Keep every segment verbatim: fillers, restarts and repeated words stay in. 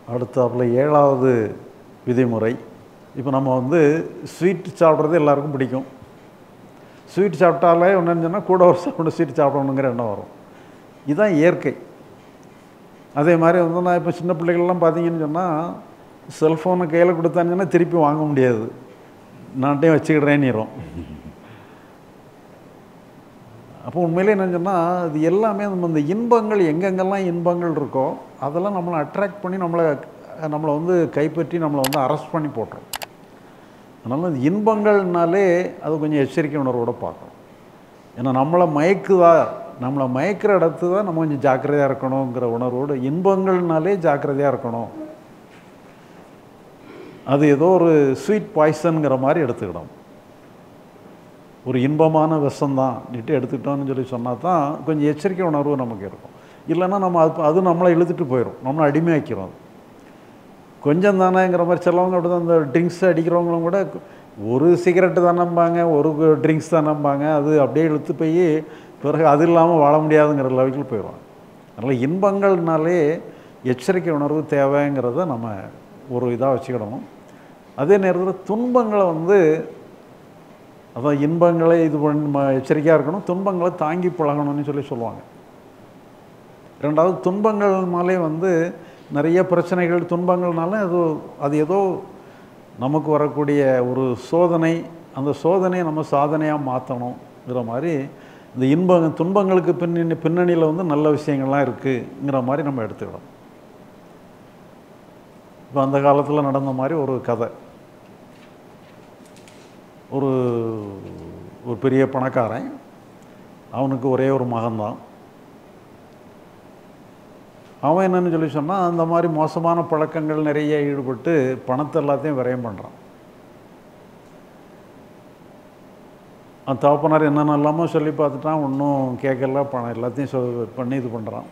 அடுத்தாப்புல ஏழாவது விதிமுறை. இப்போ நம்ம வந்து ஸ்வீட் சாப்பிட்றது எல்லாருக்கும் பிடிக்கும். ஸ்வீட் சாப்பிட்டாலே ஒன்றுன்னு சொன்னால் கூட ஒரு சாப்பிட்டு ஸ்வீட் சாப்பிடணுங்கிற எண்ணம் வரும். இதுதான் இயற்கை. அதே மாதிரி வந்து நான் இப்போ சின்ன பிள்ளைகள்லாம் பார்த்தீங்கன்னு சொன்னால் செல்ஃபோனை கையில் கொடுத்தாங்கன்னா திருப்பி வாங்க முடியாது, நான்ட்டையும் வச்சுக்கிடுறேன்னுறோம். அப்போ உண்மையிலே என்ன சொன்னால் அது எல்லாமே நம்ம இந்த இன்பங்கள் எங்கெங்கெல்லாம் இன்பங்கள் இருக்கோ அதெல்லாம் நம்மளை அட்ராக்ட் பண்ணி நம்மளை நம்மளை வந்து கைப்பற்றி நம்மளை வந்து அரெஸ்ட் பண்ணி போட்டுரும். அதனால் இந்த இன்பங்கள்னாலே அது கொஞ்சம் எச்சரிக்கை உணர்வோடு பார்க்கணும். ஏன்னா நம்மளை மயக்குதா, நம்மளை மயக்கிற இடத்து தான் நம்ம கொஞ்சம் ஜாக்கிரதையாக இருக்கணுங்கிற உணர்வோடு, இன்பங்கள்னாலே ஜாக்கிரதையாக இருக்கணும். அது ஏதோ ஒரு ஸ்வீட் பாய்சனுங்கிற மாதிரி எடுத்துக்கிடும். ஒரு இன்பமான விஷம்தான் நீட்டு எடுத்துக்கிட்டோம்னு சொல்லி சொன்னால் தான் கொஞ்சம் எச்சரிக்கை உணர்வு நமக்கு இருக்கும். இல்லைன்னா நம்ம அது அது நம்மளை இழுத்துட்டு போயிடும், நம்மளை அடிமையாக்கிறோம். அது கொஞ்சம் தானேங்கிற மாதிரி சிலவங்க அப்படி தான். இந்த ட்ரிங்க்ஸ் அடிக்கிறவங்களும் கூட ஒரு சிகரெட்டு தானம்பாங்க, ஒரு ட்ரிங்க்ஸ் தானம்பாங்க, அது அப்படியே இழுத்து போய் பிறகு அது இல்லாமல் வாழ முடியாதுங்கிற லெவலுக்கு போயிடுவாங்க. அதனால் இன்பங்கள்னாலே எச்சரிக்கை உணர்வு தேவைங்கிறத நம்ம ஒரு இதாக வச்சுக்கிடணும். அதே நேரத்தில் துன்பங்களை வந்து அதான் இன்பங்களை இது பண்ண எச்சரிக்கையாக இருக்கணும், துன்பங்களை தாங்கி பழகணும்னு சொல்லி சொல்லுவாங்க. ரெண்டாவது துன்பங்கள்னாலே வந்து நிறைய பிரச்சனைகள், துன்பங்கள்னால அது அது ஏதோ நமக்கு வரக்கூடிய ஒரு சோதனை, அந்த சோதனையை நம்ம சாதனையாக மாற்றணுங்கிற மாதிரி இந்த இன்ப துன்பங்களுக்கு பின்னணி பின்னணியில் வந்து நல்ல விஷயங்கள்லாம் இருக்குங்கிற மாதிரி நம்ம எடுத்துக்கிடணும். இப்போ அந்த காலத்தில் நடந்த மாதிரி ஒரு கதை. ஒரு ஒரு பெரிய பணக்காரன், அவனுக்கு ஒரே ஒரு மகன்தான். அவன் என்னன்னு சொல்லி சொன்னால் அந்த மாதிரி மோசமான பழக்கங்கள் நிறைய ஈடுபட்டு பணத்தை எல்லாத்தையும் விரயம் பண்ணுறான். அந்த தகப்பனார் என்னென்னலாமோ சொல்லி பார்த்துட்டான், ஒன்றும் கேட்கல, பணம் எல்லாத்தையும் சொல் பண்ணி இது பண்ணுறான்.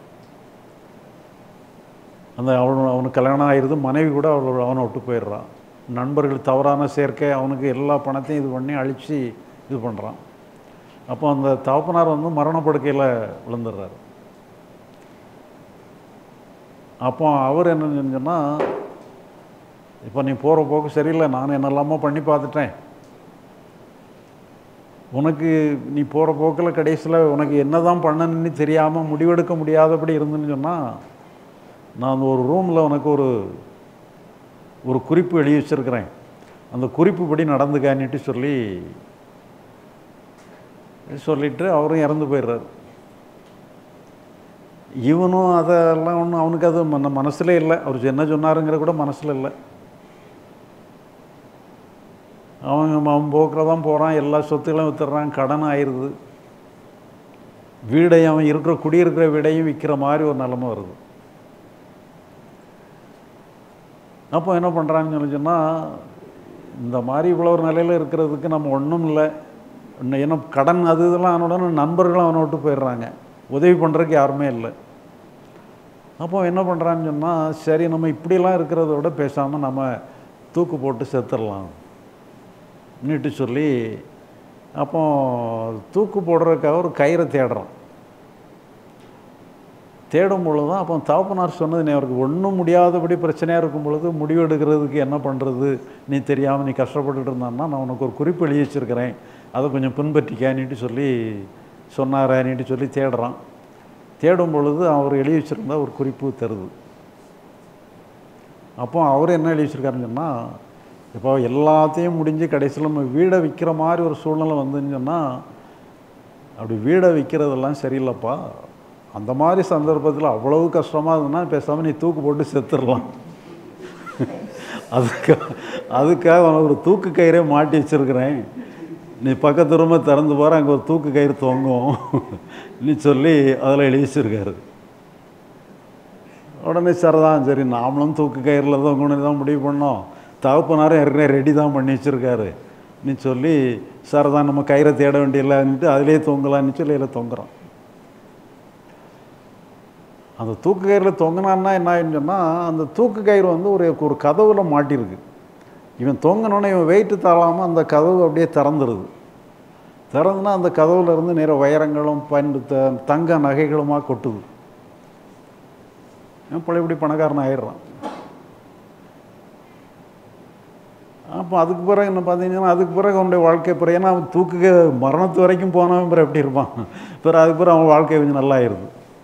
அந்த அவனு அவனுக்கு கல்யாணம் ஆகிடுது, மனைவி கூட அவள் அவனை விட்டு போயிடுறான். நண்பர்கள் தவறான சேர்க்கை அவனுக்கு எல்லா பணத்தையும் இது பண்ணி அழித்து இது பண்ணுறான். அப்போ அந்த தகப்பனார் வந்து மரணப்படுக்கையில் விழுந்துடுறாரு. அப்போ அவர் என்ன செஞ்சோன்னா, இப்போ நீ போகிற போக்கு சரியில்லை, நான் என்னெல்லாமோ பண்ணி பார்த்துட்டேன், உனக்கு நீ போகிற போக்கில் கடைசியில் உனக்கு என்ன தான் பண்ணணுன்னு தெரியாமல் முடிவெடுக்க முடியாதபடி இருந்துன்னு சொன்னால், நான் அந்த ஒரு ரூமில் உனக்கு ஒரு ஒரு குறிப்பு எழுதி வச்சுருக்கிறேன், அந்த குறிப்புப்படி நடந்துக்கான்னுட்டு சொல்லி சொல்லிவிட்டு அவரும் இறந்து போயிடுறாரு. இவனும் அதெல்லாம் ஒன்றும் அவனுக்கு அது மன மனசில் இல்லை, அவர் என்ன சொன்னாருங்கிற கூட மனசில் இல்லை. அவன் அவன் போக்கில் தான் போகிறான், எல்லா சொத்துக்களையும் வித்துடுறான், கடன் ஆயிடுது, வீடையும் அவன் இருக்கிற குடியிருக்கிற வீடையும் விற்கிற மாதிரி ஒரு நிலைமை வருது. அப்போ என்ன பண்ணுறான்னு சொல்லி சொன்னால், இந்த மாதிரி இவ்வளோ ஒரு நிலையில் இருக்கிறதுக்கு நம்ம ஒன்றும் இல்லை, ஏன்னா கடன் அது இதெல்லாம் அவனோட நண்பர்களும் அவனை விட்டு போயிடுறாங்க, உதவி பண்ணுறதுக்கு யாருமே இல்லை. அப்போ என்ன பண்ணுறான்னு சொன்னால், சரி நம்ம இப்படிலாம் இருக்கிறத விட பேசாமல் நம்ம தூக்கு போட்டு செத்துடலாம் நீட்டு சொல்லி, அப்போ தூக்கு போடுறதுக்காக ஒரு கயிறை தேடுறான். தேடும் பொழுது தான் அப்போ தகப்பனார் சொன்னது, நீ அவருக்கு ஒன்றும் முடியாதபடி பிரச்சனையாக இருக்கும் பொழுது முடிவு எடுக்கிறதுக்கு என்ன பண்ணுறது நீ தெரியாமல் நீ கஷ்டப்பட்டுட்டு இருந்தான்னா, நான் உனக்கு ஒரு குறிப்பு எழுதி வச்சுருக்கிறேன், அதை கொஞ்சம் பின்பற்றிக்கானிட்டு சொல்லி சொன்னாரானிட்டு சொல்லி தேடுறான். தேடும் பொழுது அவர் எழுதி வச்சுருந்தா ஒரு குறிப்பு தருது. அப்போ அவர் என்ன எழுதி வச்சுருக்காருன்னு சொன்னால், இப்போ எல்லாத்தையும் முடிஞ்சு கடைசியில் நம்ம வீடை விற்கிற மாதிரி ஒரு சூழ்நிலை வந்துன்னு சொன்னால், அப்படி வீடை விற்கிறதெல்லாம் சரியில்லைப்பா, அந்த மாதிரி சந்தர்ப்பத்தில் அவ்வளவு கஷ்டமாக இருந்ததுன்னா பேசாமல் நீ தூக்கு போட்டு செத்துடலாம், அதுக்காக அதுக்காக அவனுக்கு ஒரு தூக்கு கயிறே மாட்டி வச்சுருக்கிறேன், நீ பக்கத்து ரூமை திறந்து போகிற அங்கே ஒரு தூக்கு கயிறு தொங்கும் நீ சொல்லி அதில் எழுதி வச்சுருக்காரு. உடனே சரிதான், சரி நாமளும் தூக்கு கயிறில் தொங்கணுன்னு தான் முடிவு பண்ணோம், தகப்பனாரும் ஏற்கனவே ரெடி தான் பண்ணி வச்சுருக்காரு நீ சொல்லி, சரிதான் நம்ம கயிறை தேட வேண்டியதில்லைன்ட்டு அதிலே தொங்கலான்னு சொல்லி அதில் தொங்குறான். அந்த தூக்கு கயிறில் தொங்கினான்னா என்ன ஆயின்னு சொன்னால், அந்த தூக்கு கயிறு வந்து ஒரு ஒரு கதவில் மாட்டியிருக்கு. இவன் தொங்கினோன்னே இவன் வெயிட்டு தாழாமல் அந்த கதவு அப்படியே திறந்துருது. திறந்துனா அந்த கதவுல இருந்து நிறைய வைரங்களும் பண்டு த தங்க நகைகளுமாக கொட்டுது. இவன் பழையபடி பணக்காரன் ஆயிடுறான். அப்போ அதுக்கு பிறகு என்ன பார்த்தீங்கன்னா அதுக்கு பிறகு அவனுடைய வாழ்க்கை பிறகு ஏன்னா அவன் தூக்குக்கு மரணத்து வரைக்கும் போனவன் பிறகு எப்படி இருப்பான், பிறகு அதுக்கு பிறகு அவன் வாழ்க்கை கொஞ்சம் நல்லா ஆயிடுது.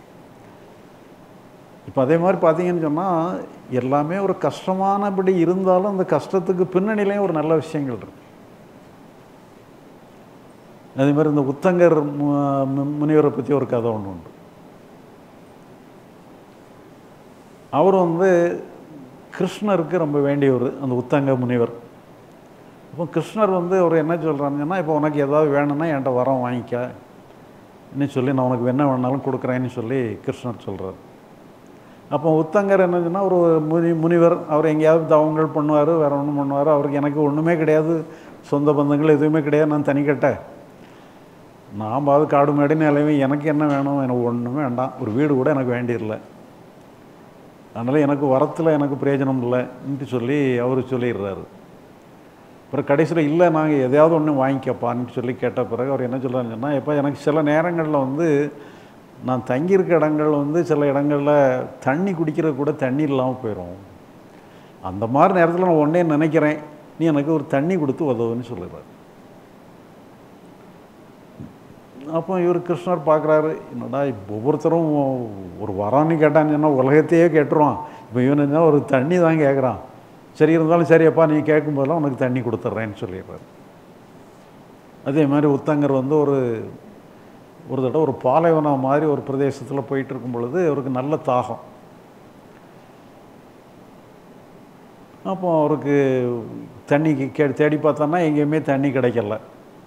இப்போ அதே மாதிரி பார்த்தீங்கன்னு சொன்னால் எல்லாமே ஒரு கஷ்டமானபடி இருந்தாலும் அந்த கஷ்டத்துக்கு பின்னணியிலையும் ஒரு நல்ல விஷயங்கள் இருக்கு. அதே மாதிரி இந்த உத்தங்கர் முனிவரை பற்றி ஒரு கதை ஒன்று உண்டு. அவர் வந்து கிருஷ்ணருக்கு ரொம்ப வேண்டியவர் அந்த உத்தங்க முனிவர். இப்போ கிருஷ்ணர் வந்து அவர் என்ன சொல்கிறாங்கன்னா, இப்போ உனக்கு ஏதாவது வேணும்னா என்கிட்ட வரம் வாங்கிக்க இன்னும் சொல்லி நான் உனக்கு என்ன வேணாலும் கொடுக்குறேன்னு சொல்லி கிருஷ்ணர் சொல்கிறார். அப்போ உத்தங்கர் என்ன சொன்னால் ஒரு முனி முனிவர் அவர் எங்கேயாவது தவங்கள் பண்ணுவார், வேறு ஒன்றும் பண்ணுவார். அவருக்கு எனக்கு ஒன்றுமே கிடையாது, சொந்த பந்தங்கள் எதுவுமே கிடையாது, நான் தனிக்கட்ட நான் பாது காடு மேடு நிலைமை, எனக்கு என்ன வேணும், எனக்கு ஒன்றுமே வேண்டாம், ஒரு வீடு கூட எனக்கு வேண்டியதில்லை, அதனால் எனக்கு வரத்தில் எனக்கு பிரயோஜனம் இல்லைன்ட்டு சொல்லி அவர் சொல்லிடுறாரு. அப்புறம் கடைசியில் இல்லை நாங்கள் எதையாவது ஒன்று வாங்கிக்கப்பான்னு சொல்லி கேட்ட பிறகு அவர் என்ன சொல்கிறாருன்னு சொன்னால், எப்போ எனக்கு சில நேரங்களில் வந்து நான் தங்கியிருக்க இடங்கள் வந்து சில இடங்களில் தண்ணி குடிக்கிற கூட தண்ணி இல்லாமல் போயிடும், அந்த மாதிரி நேரத்தில் நான் ஒன்றே நினைக்கிறேன், நீ எனக்கு ஒரு தண்ணி கொடுத்து உதவுன்னு சொல்லுறாரு. அப்போ இவர் கிருஷ்ணர் பார்க்குறாரு, என்னடா ஒவ்வொருத்தரும் ஒரு வரான்னு கேட்டான்னு சொன்னால் உலகத்தையே கேட்டுருவான், இப்போ இவன் என்ன ஒரு தண்ணி தான் கேட்குறான், சரி இருந்தாலும் சரியப்பா நீ கேட்கும்போதெல்லாம் உனக்கு தண்ணி கொடுத்துட்றேன்னு சொல்லிடுறாரு. அதே மாதிரி உத்தங்கர் வந்து ஒரு ஒரு தடவை ஒரு பாலைவனம் மாதிரி ஒரு பிரதேசத்தில் போயிட்டு இருக்கும் பொழுது அவருக்கு நல்ல தாகம். அப்போ அவருக்கு தண்ணிக்கு கே தேடி பார்த்தோன்னா எங்கேயுமே தண்ணி கிடைக்கல.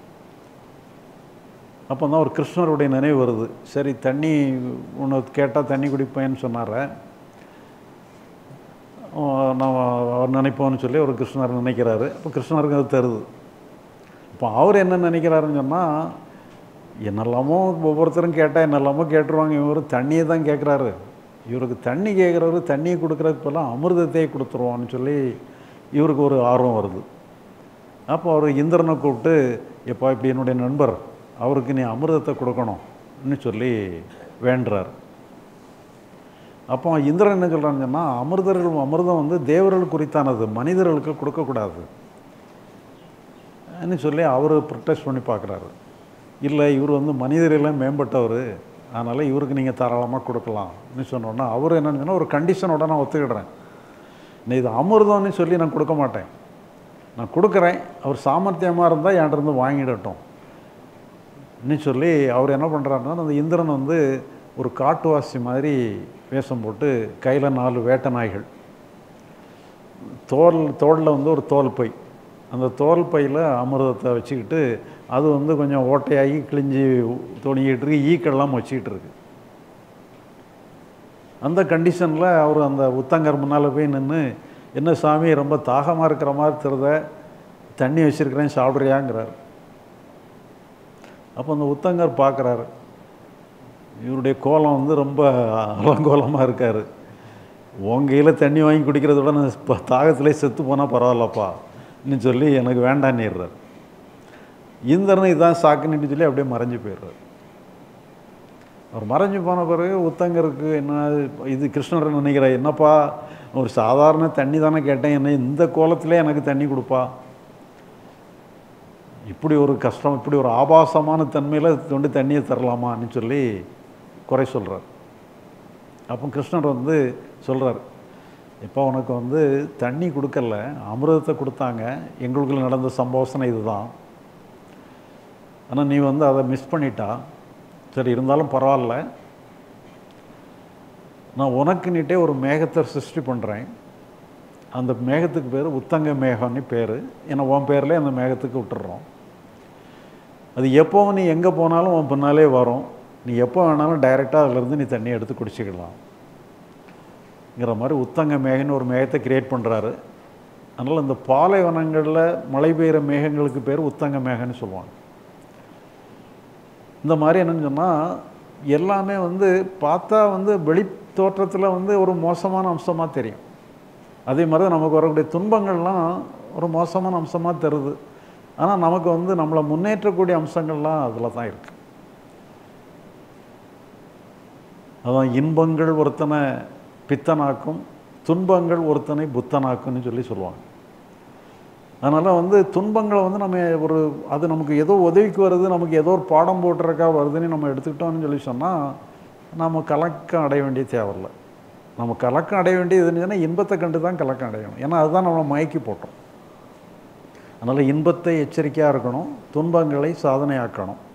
அப்போ தான் ஒரு கிருஷ்ணருடைய நினைவு வருது, சரி தண்ணி ஒன்று கேட்டால் தண்ணி குடிப்பேன்னு சொன்னார, நான் அவர் நினைப்போன்னு சொல்லி ஒரு கிருஷ்ணர் நினைக்கிறாரு. அப்போ கிருஷ்ணருக்கு அது தருது. இப்போ அவர் என்ன நினைக்கிறாருன்னு சொன்னால், என்னெல்லாமோ ஒவ்வொருத்தரும் கேட்டால் என்னெல்லாமோ கேட்டுருவாங்க, இவர் தண்ணியை தான் கேட்குறாரு, இவருக்கு தண்ணி கேட்குறவர் தண்ணியை கொடுக்குறதுக்கு இப்போல்லாம் அமிர்தத்தையே கொடுத்துருவான்னு சொல்லி இவருக்கு ஒரு ஆர்வம் வருது. அப்போ அவர் இந்திரனை கூப்பிட்டு, எப்போ இப்படி என்னுடைய நண்பர் அவருக்கு நீ அமிர்தத்தை கொடுக்கணும்னு சொல்லி வேண்டுறார். அப்போ இந்திரன் என்ன சொல்கிறான்னு சொன்னால், அமிர்தர்கள் அமிர்தம் வந்து தேவர்கள் குறித்தானது, மனிதர்களுக்கு கொடுக்கக்கூடாது ன்னு சொல்லி அவர் ப்ரொட்டஸ்ட் பண்ணி பார்க்குறாரு. இல்லை இவர் வந்து மனிதரெல்லாம் மேம்பட்டவர், அதனால் இவருக்கு நீங்கள் தாராளமாக கொடுக்கலாம்னு சொன்னோன்னா அவர் என்னன்னு சொன்னால், ஒரு கண்டிஷனோட நான் ஒத்துக்கிடுறேன், நீ இது அமிர்தம்னு சொல்லி நான் கொடுக்க மாட்டேன், நான் கொடுக்குறேன், அவர் சாமர்த்தியமாக இருந்தால் என்கிட்ட வாங்கிடட்டும் ன்னு சொல்லி அவர் என்ன பண்ணுறாருன்னா, அந்த இந்திரன் வந்து ஒரு காட்டுவாசி மாதிரி வேஷம் போட்டு கையில் நாலு வேட்டை நாய்கள், தோல் தோளில் வந்து ஒரு தோல் பை, அந்த தோல் பையில் அமிர்தத்தை வச்சுக்கிட்டு அது வந்து கொஞ்சம் ஓட்டையாகி கிழிஞ்சி துணிக்கிட்டு இருக்கு, ஈக்கெல்லாம் வச்சுக்கிட்டு இருக்கு. அந்த கண்டிஷனில் அவர் அந்த உத்தங்கர் முன்னால் போய் நின்று, என்ன சாமி ரொம்ப தாகமாக இருக்கிற மாதிரி தெரித, தண்ணி வச்சுருக்கிறேன் சாப்பிட்றியாங்கிறார். அப்போ அந்த உத்தங்கர் பார்க்குறாரு, இவருடைய கோலம் வந்து ரொம்ப அலங்கோலமாக இருக்கார், உன் கையில் தண்ணி வாங்கி குடிக்கிறத விட நான் தாகத்திலே செத்து போனால் பரவாயில்லப்பா இன்னும் சொல்லி எனக்கு வேண்டான்னிடுறார். இந்திரன் இதான் சாக்குன்னு சொல்லி அப்படியே மறைஞ்சு போயிடுறார். அவர் மறைஞ்சு போன பிறகு உத்தங்கருக்கு என்ன இது கிருஷ்ணர் நினைக்கிறார், என்னப்பா ஒரு சாதாரண தண்ணி தானே கேட்டேன், என்ன இந்த கோலத்திலே எனக்கு தண்ணி கொடுப்பா, இப்படி ஒரு கஷ்டம் இப்படி ஒரு ஆபாசமான தன்மையில் கொண்டு தண்ணியை தரலாமான்னு சொல்லி குறை சொல்கிறார். அப்போ கிருஷ்ணர் வந்து சொல்கிறார், இப்போ உனக்கு வந்து தண்ணி கொடுக்கல அமிர்தத்தை கொடுத்தாங்க, எங்களுக்குள்ள நடந்த சம்பவசனை இதுதான், ஆனால் நீ வந்து அதை மிஸ் பண்ணிட்டா, சரி இருந்தாலும் பரவாயில்ல, நான் உனக்குன்னிட்டே ஒரு மேகத்தை சிருஷ்டி பண்ணுறேன், அந்த மேகத்துக்கு பேர் உத்தங்க மேகம்னு பேர், ஏன்னா உன் பேர்லேயே அந்த மேகத்துக்கு விட்டுடுறோம், அது எப்போ நீ எங்கே போனாலும் உன் பின்னாலே வரும், நீ எப்போ வேணாலும் டைரெக்டாக அதிலேருந்து நீ தண்ணியை எடுத்து குடிச்சிக்கலாம்ங்கிற மாதிரி உத்தங்க மேகன்னு ஒரு மேகத்தை கிரியேட் பண்ணுறாரு. அதனால் இந்த பாலைவனங்களில் மழை பெய்கிற மேகங்களுக்கு பேர் உத்தங்க மேகன்னு சொல்லுவாங்க. இந்த மாதிரி என்னென்னு சொன்னால் எல்லாமே வந்து பார்த்தா வந்து வெளி தோற்றத்தில் வந்து ஒரு மோசமான அம்சமாக தெரியும், அதே மாதிரி தான் நமக்கு வரக்கூடிய துன்பங்கள்லாம் ஒரு மோசமான அம்சமாக தருது, ஆனால் நமக்கு வந்து நம்மளை முன்னேற்றக்கூடிய அம்சங்கள்லாம் அதில் தான் இருக்குது. அதான் இன்பங்கள் ஒருத்தனை பித்தனாக்கும், துன்பங்கள் ஒருத்தனை புத்தனாக்கும்னு சொல்லி சொல்லுவாங்க. அதனால் வந்து துன்பங்களை வந்து நம்ம ஒரு அது நமக்கு ஏதோ உதவிக்கு வருது, நமக்கு ஏதோ ஒரு பாடம் போட்டுறக்கா வருதுன்னு நம்ம எடுத்துக்கிட்டோம்னு சொல்லி சொன்னால் நம்ம கலக்கம் அடைய வேண்டிய தேவையில்லை. நம்ம கலக்கம் அடைய வேண்டியது சொன்னால் இன்பத்தை கண்டு தான் கலக்கம் அடையணும். ஏன்னா அதுதான் நம்மளை மயக்கி போட்டோம். அதனால் இன்பத்தை எச்சரிக்கையாக இருக்கணும், துன்பங்களை சாதனையாக்கணும்.